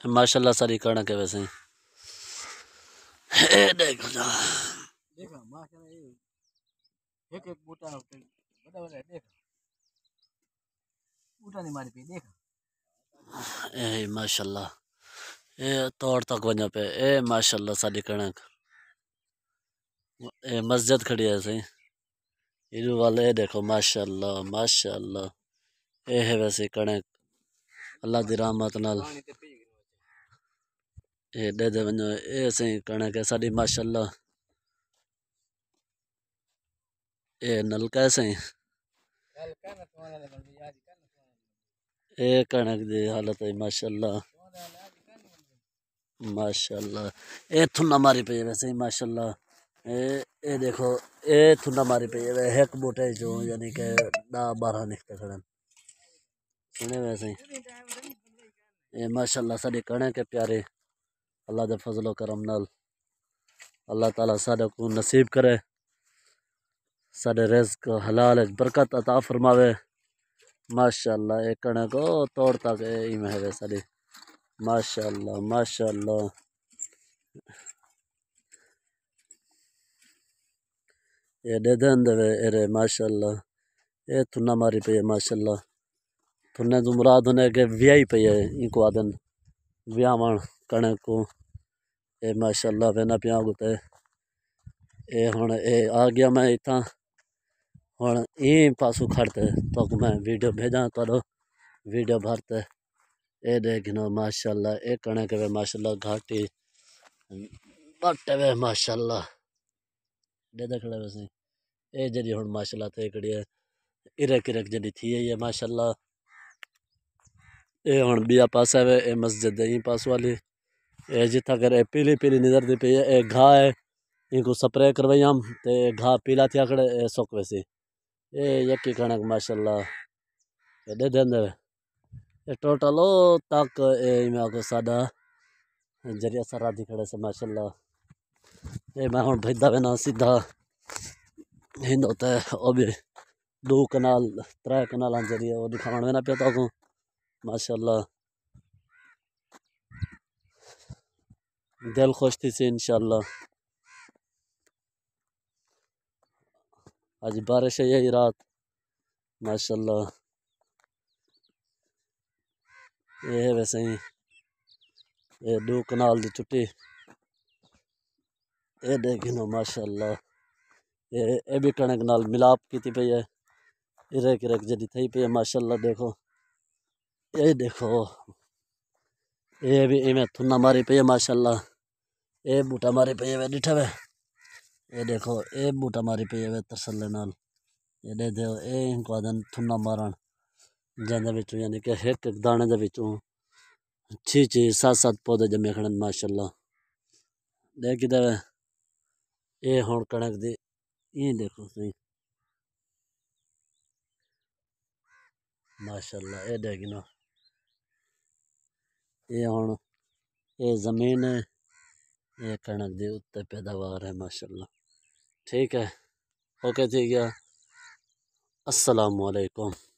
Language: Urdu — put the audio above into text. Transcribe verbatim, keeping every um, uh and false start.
ماشاءاللہ ساری کڑک ہے ویسے اے دیکھو جا دیکھا ماشاءاللہ یہ ایک ایک بوٹا بڑا بڑا دیکھا بوٹا نہیں ماری پی دیکھا اے ماشاءاللہ اے توڑ تک ونجا پہ اے ماشاءاللہ ساری کڑک اے مسجد کھڑی ہے سی ایدو والے دیکھو ماشاءاللہ ماشاءاللہ اے ہے ویسے کڑک اللہ دی رحمت نال اے دے دے ونجو اے سی کڑک ہے ساری ماشاءاللہ اے نلکا ہے سی اے کڑک دی حالت ہے ماشاءاللہ ماشاءاللہ اے تھنا ماری پئی ہے ویسے ماشاءاللہ اے اے دیکھو اے تھنا ماری پئی ہے ایک بوٹے جو یعنی کہ دا بارہ نکتے کھڑن سنے ویسے اے ماشاءاللہ ساری کڑک کے پیارے اللہ دے فضل و کرم نال اللہ تعالیٰ سارے کو نصیب کرے سارے رزق حلال برکت عطا فرماوے ماشاءاللہ اے کڑک کو توڑ تک اے میں ہے ساری ماشاءاللہ ماشاءاللہ اے دے دین دے اے رے ماشاءاللہ اے تھنا ماری پئی ہے ماشاءاللہ تھنے تو مراد ہونے کہ ویائی پئی ہے ان کو آدن ویاوان کڑک کو اے ماشاءاللہ وینا پیاں گتے اے ہن اے آ گیا میں اتھاں ہن این پاسو کھڑتے تو میں ویڈیو بھیجاں تو ویڈیو بھرتے اے دیکھنا ماشاءاللہ اے کڑک وے ماشاءاللہ گھاٹی بٹ وے ماشاءاللہ دے دکھڑے ویسے اے جڑی ہن ماشاءاللہ تے کڑی ہے ارک ارک جڑی تھی ہے ماشاءاللہ اے ہن بیا پاسا وے اے مسجد دے پاس والی اے جتھا کر اے پیلی پیلی نظر دی پئی ہے اے گھا ہے ان کو سپرے کروائی ہم تے گھا پیلا تھیا کھڑے اے سوک ویسی اے یکی کھڑک ماشاءاللہ اے دے دین دے اے ٹوٹل او تک اے میں کو ساڈا جریہ سرادی کھڑے سے ماشاءاللہ اے میں ہن بھیجدا وینا سیدھا ہند ہوتا ہے او بھی دو کنال ترے کنالاں ذریعے او دکھاون وینا پیا تو کو ماشاءاللہ دل خوش تھی سی انشاءاللہ آج بارش ہے یہی رات ماشاءاللہ یہ ہے ویسے ہی یہ دو کنال دی چھٹی یہ دیکھنا ماشاءاللہ یہ اے بھی کڑک نال ملاپ کیتی پئی ہے ارک ارک جڑی تھی پئی ہے ماشاءاللہ دیکھو یہ دیکھو یہ بھی ایویں تھنا ماری پئی ہے ماشاءاللہ اے بوٹا ماری پئی ہے ڈٹھا وے اے دیکھو اے بوٹا ماری پئی ہے تسلے نال یہ دے دیو اے ان کو آدن تھنا مارن جاندے وچوں یعنی کہ ایک ایک دانے دے وچوں چھ چھ سات سات پودے جمے کھڑن ماشاءاللہ دیکھ کدے وے اے ہن کڑک دی این دیکھو سی ماشاءاللہ اے دیکھنا اے ہن اے زمین ہے اے کڑک دی اُتے پیداوار ہے ماشاءاللہ ٹھیک ہے اوکے ٹھیک ہے السلام علیکم